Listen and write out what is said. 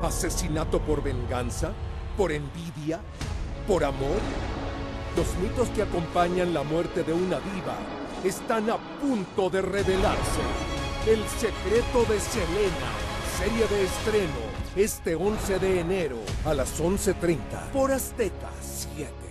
¿Asesinato por venganza? ¿Por envidia? ¿Por amor? Los mitos que acompañan la muerte de una diva están a punto de revelarse. El secreto de Selena, serie de estreno, este 11 de enero a las 11:30 por Azteca 7.